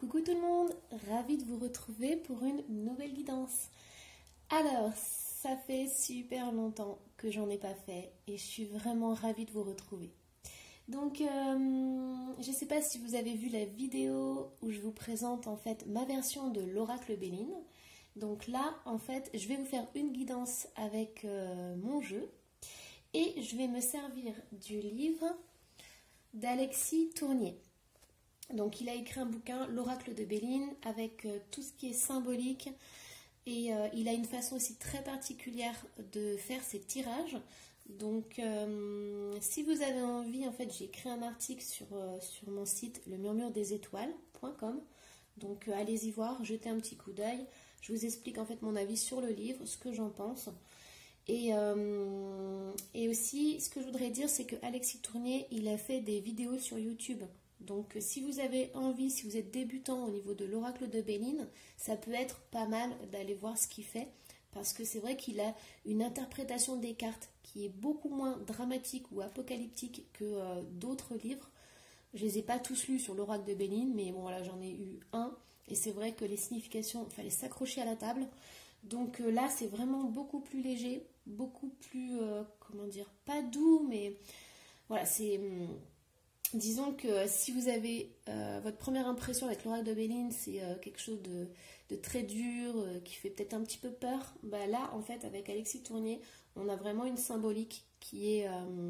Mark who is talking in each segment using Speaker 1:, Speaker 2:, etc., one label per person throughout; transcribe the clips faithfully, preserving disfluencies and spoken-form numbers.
Speaker 1: Coucou tout le monde, ravie de vous retrouver pour une nouvelle guidance. Alors, ça fait super longtemps que j'en ai pas fait et je suis vraiment ravie de vous retrouver. Donc, euh, je ne sais pas si vous avez vu la vidéo où je vous présente en fait ma version de l'oracle Béline. Donc là, en fait, je vais vous faire une guidance avec euh, mon jeu et je vais me servir du livre d'Alexis Tournier. Donc il a écrit un bouquin, l'oracle de Béline, avec euh, tout ce qui est symbolique et euh, il a une façon aussi très particulière de faire ses tirages. Donc euh, si vous avez envie, en fait j'ai écrit un article sur, euh, sur mon site le murmure des étoiles point com. Donc euh, allez-y voir, jetez un petit coup d'œil. Je vous explique en fait mon avis sur le livre, ce que j'en pense. Et, euh, et aussi, ce que je voudrais dire, c'est que Alexis Tournier, il a fait des vidéos sur YouTube. Donc si vous avez envie, si vous êtes débutant au niveau de l'oracle de Béline, ça peut être pas mal d'aller voir ce qu'il fait. Parce que c'est vrai qu'il a une interprétation des cartes qui est beaucoup moins dramatique ou apocalyptique que euh, d'autres livres. Je ne les ai pas tous lus sur l'oracle de Béline, mais bon voilà, j'en ai eu un. Et c'est vrai que les significations, il fallait s'accrocher à la table. Donc euh, là, c'est vraiment beaucoup plus léger, beaucoup plus, euh, comment dire, pas doux, mais voilà, c'est... Hum, disons que si vous avez euh, votre première impression avec l'oracle de Béline, c'est euh, quelque chose de, de très dur, euh, qui fait peut-être un petit peu peur, bah là, en fait, avec Alexis Tournier, on a vraiment une symbolique qui est euh,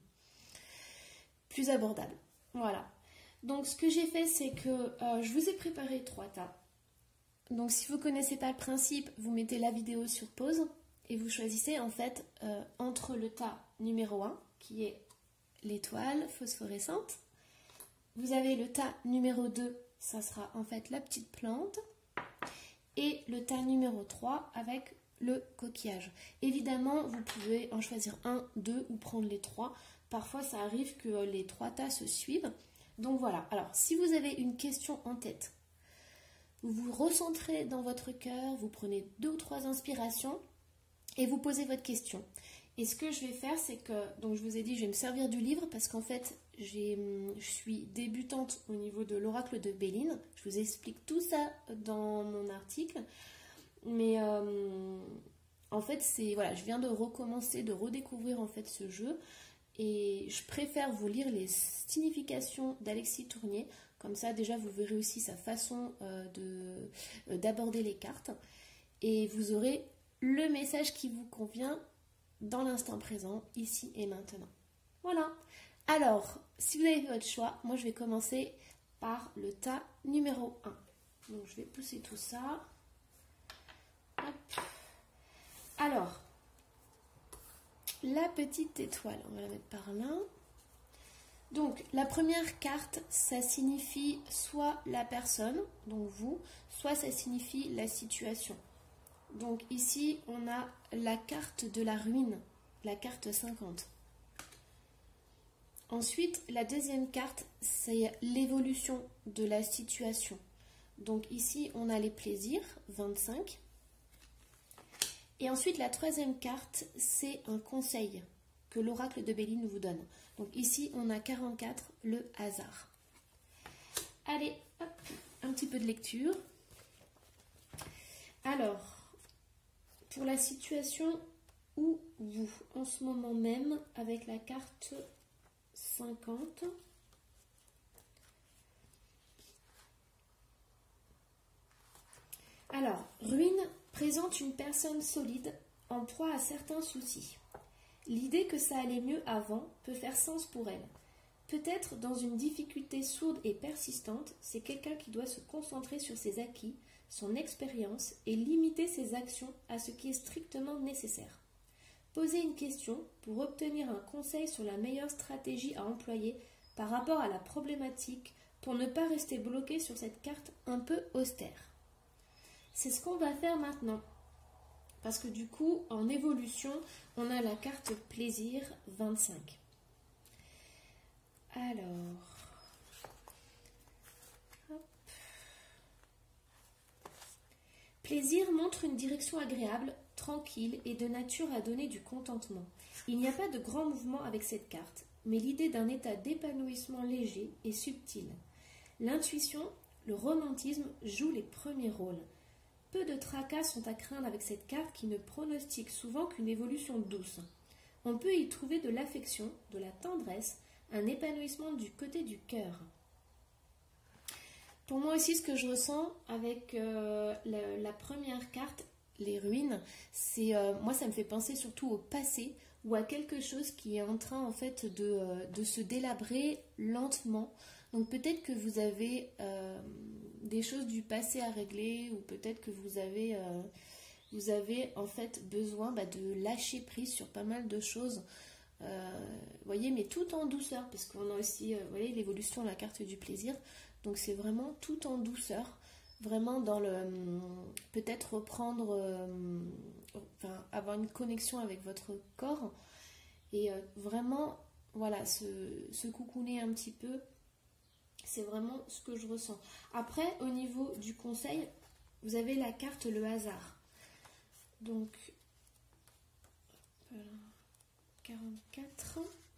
Speaker 1: plus abordable. Voilà. Donc, ce que j'ai fait, c'est que euh, je vous ai préparé trois tas. Donc, si vous ne connaissez pas le principe, vous mettez la vidéo sur pause et vous choisissez, en fait, euh, entre le tas numéro un, qui est l'étoile phosphorescente. Vous avez le tas numéro deux, ça sera en fait la petite plante. Et le tas numéro trois avec le coquillage. Évidemment, vous pouvez en choisir un, deux ou prendre les trois. Parfois, ça arrive que les trois tas se suivent. Donc voilà. Alors, si vous avez une question en tête, vous vous recentrez dans votre cœur, vous prenez deux ou trois inspirations et vous posez votre question. Et ce que je vais faire, c'est que, donc je vous ai dit, je vais me servir du livre parce qu'en fait, j'ai, je suis débutante au niveau de l'oracle de Béline. Je vous explique tout ça dans mon article. Mais euh, en fait, c'est, voilà, je viens de recommencer, de redécouvrir en fait ce jeu. Et je préfère vous lire les significations d'Alexis Tournier. Comme ça, déjà, vous verrez aussi sa façon euh, de, euh, d'aborder les cartes. Et vous aurez le message qui vous convient dans l'instant présent, ici et maintenant. Voilà. Alors, si vous avez fait votre choix, moi je vais commencer par le tas numéro un. Donc je vais pousser tout ça. Hop. Alors, la petite étoile, on va la mettre par là. Donc, la première carte, ça signifie soit la personne, donc vous, soit ça signifie la situation. Donc ici, on a la carte de la ruine, la carte cinquante. Ensuite, la deuxième carte, c'est l'évolution de la situation. Donc ici, on a les plaisirs, vingt-cinq. Et ensuite, la troisième carte, c'est un conseil que l'oracle de Béline vous donne. Donc ici, on a quarante-quatre, le hasard. Allez, hop, un petit peu de lecture. Alors, pour la situation où vous, en ce moment même, avec la carte cinquante, alors, ruine présente une personne solide en proie à certains soucis. L'idée que ça allait mieux avant peut faire sens pour elle. Peut-être dans une difficulté sourde et persistante, c'est quelqu'un qui doit se concentrer sur ses acquis, son expérience et limiter ses actions à ce qui est strictement nécessaire. Posez une question pour obtenir un conseil sur la meilleure stratégie à employer par rapport à la problématique pour ne pas rester bloqué sur cette carte un peu austère. C'est ce qu'on va faire maintenant. Parce que du coup, en évolution, on a la carte plaisir vingt-cinq. Alors... Plaisir montre une direction agréable, tranquille et de nature à donner du contentement. Il n'y a pas de grand mouvement avec cette carte, mais l'idée d'un état d'épanouissement léger et subtil. L'intuition le romantisme joue les premiers rôles. Peu de tracas sont à craindre avec cette carte qui ne pronostique souvent qu'une évolution douce. On peut y trouver de l'affection, de la tendresse, un épanouissement du côté du cœur. Pour moi aussi, ce que je ressens avec euh, la, la première carte, les ruines, c'est euh, moi ça me fait penser surtout au passé ou à quelque chose qui est en train en fait de, euh, de se délabrer lentement. Donc peut-être que vous avez euh, des choses du passé à régler ou peut-être que vous avez, euh, vous avez en fait besoin bah, de lâcher prise sur pas mal de choses. Euh, vous voyez, mais tout en douceur, parce qu'on a aussi, euh, vous voyez, l'évolution, la carte du plaisir. Donc c'est vraiment tout en douceur, vraiment dans le, peut-être reprendre, euh, enfin avoir une connexion avec votre corps et euh, vraiment, voilà, se, se coucouner un petit peu. C'est vraiment ce que je ressens. Après, au niveau du conseil, vous avez la carte le hasard. Donc, voilà, quarante-quatre.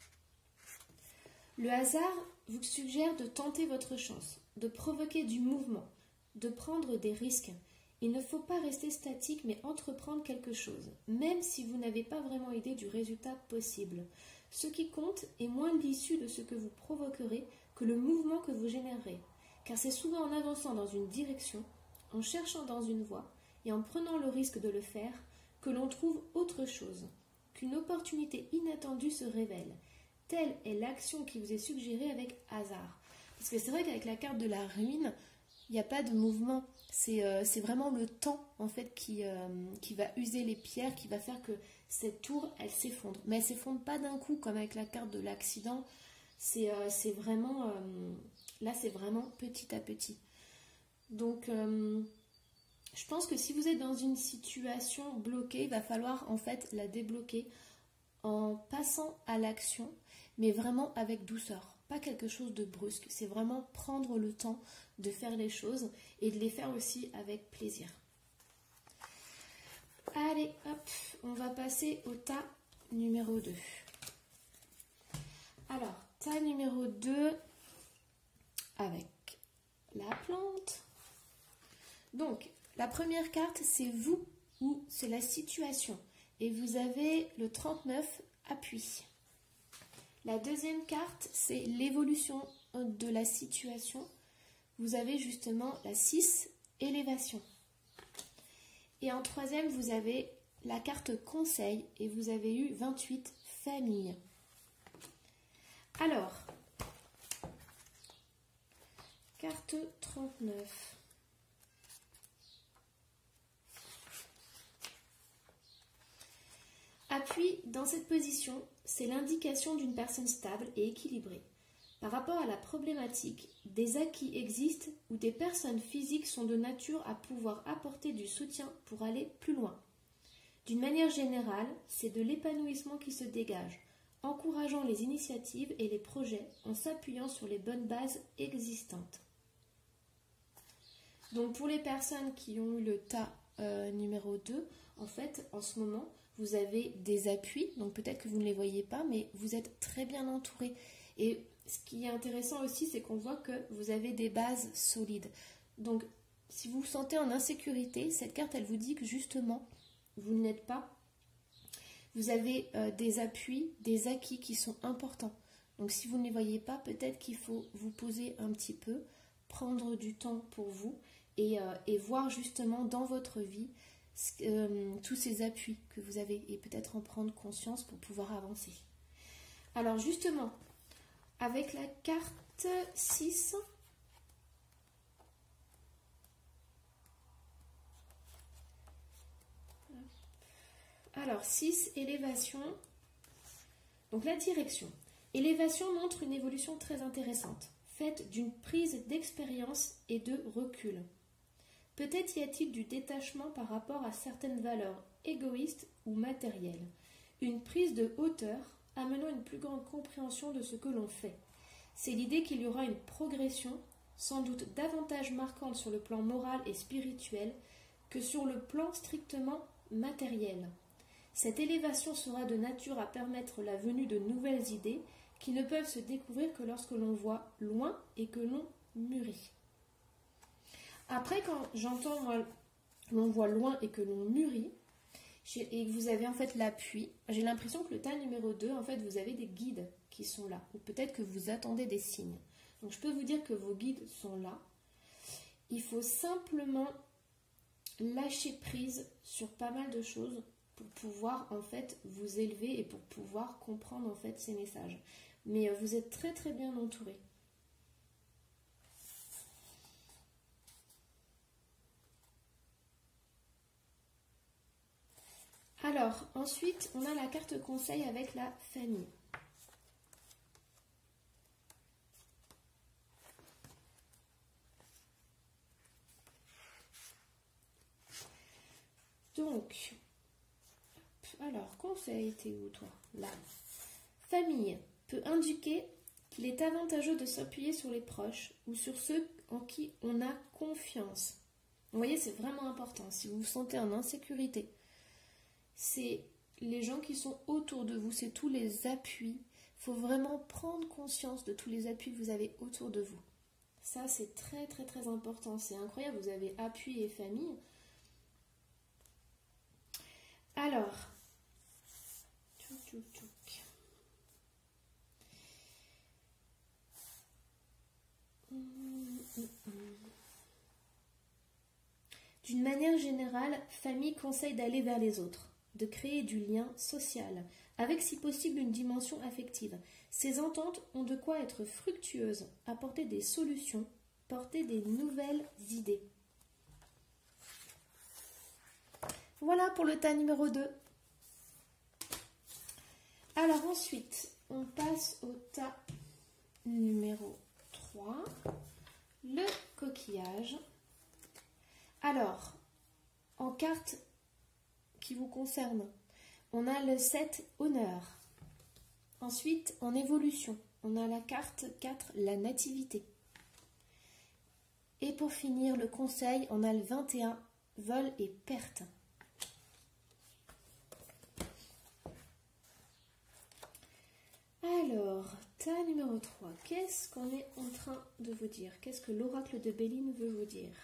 Speaker 1: Le hasard vous suggère de tenter votre chance, de provoquer du mouvement, de prendre des risques. Il ne faut pas rester statique mais entreprendre quelque chose, même si vous n'avez pas vraiment idée du résultat possible. Ce qui compte est moins l'issue de ce que vous provoquerez que le mouvement que vous générerez, car c'est souvent en avançant dans une direction, en cherchant dans une voie et en prenant le risque de le faire que l'on trouve autre chose, qu'une opportunité inattendue se révèle. Telle est l'action qui vous est suggérée avec hasard. Parce que c'est vrai qu'avec la carte de la ruine, il n'y a pas de mouvement. C'est euh, c'est vraiment le temps en fait qui, euh, qui va user les pierres, qui va faire que cette tour, elle s'effondre. Mais elle ne s'effondre pas d'un coup comme avec la carte de l'accident. C'est euh, c'est vraiment, euh, là c'est vraiment petit à petit. Donc euh, je pense que si vous êtes dans une situation bloquée, il va falloir en fait la débloquer en passant à l'action, mais vraiment avec douceur, pas quelque chose de brusque. C'est vraiment prendre le temps de faire les choses et de les faire aussi avec plaisir. Allez, hop, on va passer au tas numéro deux. Alors, tas numéro deux avec la plante. Donc, la première carte, c'est vous ou c'est la situation. Et vous avez le trente-neuf, appui. La deuxième carte, c'est l'évolution de la situation. Vous avez justement la six, élévation. Et en troisième, vous avez la carte conseil et vous avez eu vingt-huit, famille. Alors, carte trente-neuf. Appui dans cette position, c'est l'indication d'une personne stable et équilibrée. Par rapport à la problématique, des acquis existent où des personnes physiques sont de nature à pouvoir apporter du soutien pour aller plus loin. D'une manière générale, c'est de l'épanouissement qui se dégage, encourageant les initiatives et les projets en s'appuyant sur les bonnes bases existantes. Donc pour les personnes qui ont eu le tas euh, numéro deux, en fait, en ce moment, vous avez des appuis, donc peut-être que vous ne les voyez pas, mais vous êtes très bien entouré. Et ce qui est intéressant aussi, c'est qu'on voit que vous avez des bases solides. Donc, si vous vous sentez en insécurité, cette carte, elle vous dit que justement, vous n'êtes pas. Vous avez euh, des appuis, des acquis qui sont importants. Donc, si vous ne les voyez pas, peut-être qu'il faut vous poser un petit peu, prendre du temps pour vous et, euh, et voir justement dans votre vie Euh, tous ces appuis que vous avez et peut-être en prendre conscience pour pouvoir avancer. Alors justement, avec la carte six, alors six, élévation, donc la direction. Élévation montre une évolution très intéressante, faite d'une prise d'expérience et de recul. Peut-être y a-t-il du détachement par rapport à certaines valeurs égoïstes ou matérielles, une prise de hauteur amenant une plus grande compréhension de ce que l'on fait. C'est l'idée qu'il y aura une progression, sans doute davantage marquante sur le plan moral et spirituel que sur le plan strictement matériel. Cette élévation sera de nature à permettre la venue de nouvelles idées qui ne peuvent se découvrir que lorsque l'on voit loin et que l'on mûrit. Après, quand j'entends, moi, l'on voit loin et que l'on mûrit, et que vous avez en fait l'appui, j'ai l'impression que le tas numéro deux, en fait, vous avez des guides qui sont là. Ou peut-être que vous attendez des signes. Donc, je peux vous dire que vos guides sont là. Il faut simplement lâcher prise sur pas mal de choses pour pouvoir, en fait, vous élever et pour pouvoir comprendre, en fait, ces messages. Mais euh, vous êtes très, très bien entouré. Alors, ensuite, on a la carte conseil avec la famille. Donc, alors, conseil, t'es où toi? Là. Famille peut indiquer qu'il est avantageux de s'appuyer sur les proches ou sur ceux en qui on a confiance. Vous voyez, c'est vraiment important. Si vous vous sentez en insécurité, c'est les gens qui sont autour de vous, c'est tous les appuis. Il faut vraiment prendre conscience de tous les appuis que vous avez autour de vous. Ça, c'est très, très, très important. C'est incroyable, vous avez appui et famille. Alors, tchouk, tchouk, tchouk. D'une manière générale, famille conseille d'aller vers les autres, de créer du lien social, avec si possible une dimension affective. Ces ententes ont de quoi être fructueuses, apporter des solutions, porter des nouvelles idées. Voilà pour le tas numéro deux. Alors ensuite, on passe au tas numéro trois, le coquillage. Alors, en carte qui vous concerne, on a le sept honneur. Ensuite, en évolution, on a la carte quatre, la nativité. Et pour finir, le conseil, on a le vingt et un, vol et perte. Alors, tas numéro trois, qu'est-ce qu'on est en train de vous dire? Qu'est-ce que l'oracle de Béline veut vous dire?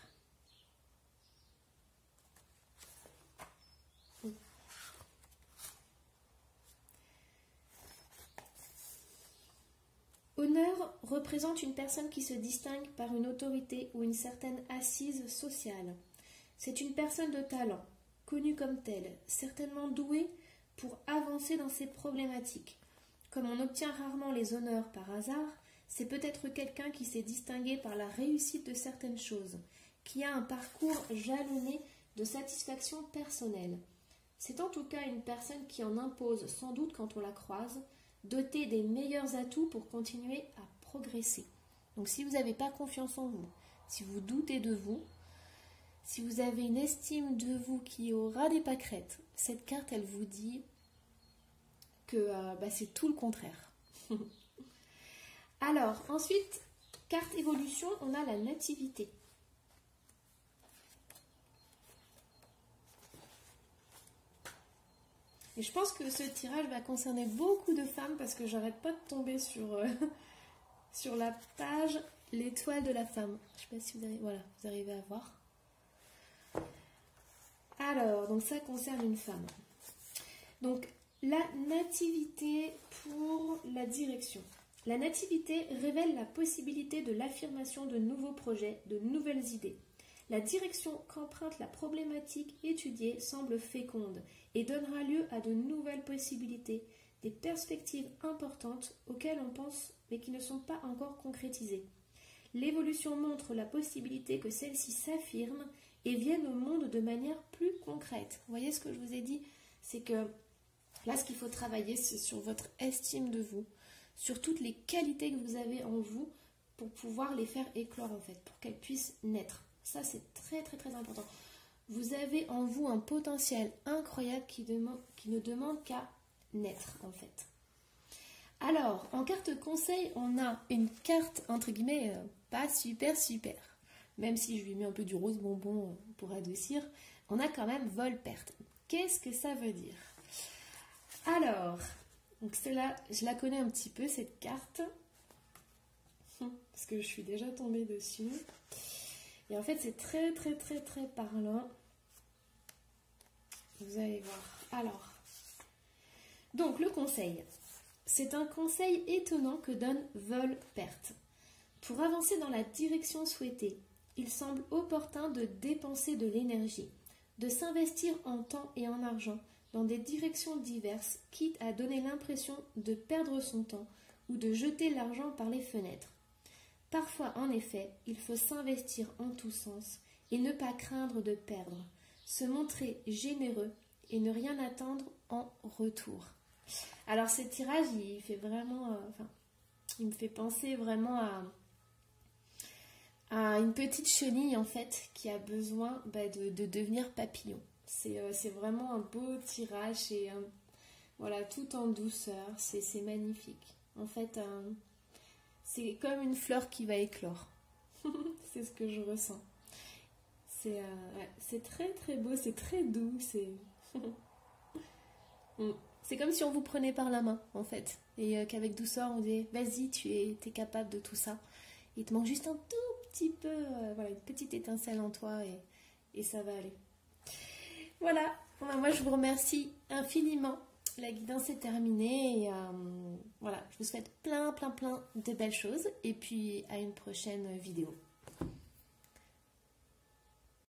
Speaker 1: Honneur représente une personne qui se distingue par une autorité ou une certaine assise sociale. C'est une personne de talent, connue comme telle, certainement douée pour avancer dans ses problématiques. Comme on obtient rarement les honneurs par hasard, c'est peut-être quelqu'un qui s'est distingué par la réussite de certaines choses, qui a un parcours jalonné de satisfaction personnelle. C'est en tout cas une personne qui en impose sans doute quand on la croise, dotée des meilleurs atouts pour continuer à progresser. Donc si vous n'avez pas confiance en vous, si vous doutez de vous, si vous avez une estime de vous qui aura des pâquerettes, cette carte elle vous dit que euh, bah, c'est tout le contraire. Alors, ensuite, carte évolution, on a la nativité. Et je pense que ce tirage va concerner beaucoup de femmes parce que j'arrête pas de tomber sur, euh, sur la page l'étoile de la femme. Je sais pas si vous arrivez, voilà, vous arrivez à voir. Alors, donc ça concerne une femme. Donc, la nativité pour la direction. La nativité révèle la possibilité de l'affirmation de nouveaux projets, de nouvelles idées. La direction qu'emprunte la problématique étudiée semble féconde et donnera lieu à de nouvelles possibilités, des perspectives importantes auxquelles on pense mais qui ne sont pas encore concrétisées. L'évolution montre la possibilité que celle-ci s'affirme et vienne au monde de manière plus concrète. Vous voyez ce que je vous ai dit? C'est que là, ce qu'il faut travailler, c'est sur votre estime de vous, sur toutes les qualités que vous avez en vous pour pouvoir les faire éclore en fait, pour qu'elles puissent naître. Ça, c'est très très très important. Vous avez en vous un potentiel incroyable qui, demande, qui ne demande qu'à naître en fait. Alors, en carte conseil, on a une carte entre guillemets euh, pas super super. Même si je lui mets un peu du rose bonbon pour adoucir, on a quand même vol-perte. Qu'est-ce que ça veut dire? Alors, donc celle-là, je la connais un petit peu cette carte, parce que je suis déjà tombée dessus. Et en fait, c'est très, très, très, très parlant. Vous allez voir. Alors, donc le conseil. C'est un conseil étonnant que donne Volperte. Pour avancer dans la direction souhaitée, il semble opportun de dépenser de l'énergie, de s'investir en temps et en argent dans des directions diverses, quitte à donner l'impression de perdre son temps ou de jeter l'argent par les fenêtres. Parfois, en effet, il faut s'investir en tous sens et ne pas craindre de perdre, se montrer généreux et ne rien attendre en retour. Alors, ce tirage, il fait vraiment, euh, enfin, il me fait penser vraiment à, à une petite chenille en fait qui a besoin bah, de, de devenir papillon. C'est, euh, c'est vraiment un beau tirage et euh, voilà, tout en douceur, c'est, c'est magnifique. En fait, euh, c'est comme une fleur qui va éclore. C'est ce que je ressens. C'est, euh, ouais, c'est très très beau, c'est très doux, c'est... C'est comme si on vous prenait par la main, en fait. Et euh, qu'avec douceur, on disait, vas-y, tu es, t'es capable de tout ça. Il te manque juste un tout petit peu, euh, voilà, une petite étincelle en toi et, et ça va aller. Voilà, bon, moi je vous remercie infiniment. La guidance est terminée et euh, voilà, je vous souhaite plein, plein, plein de belles choses. Et puis à une prochaine vidéo.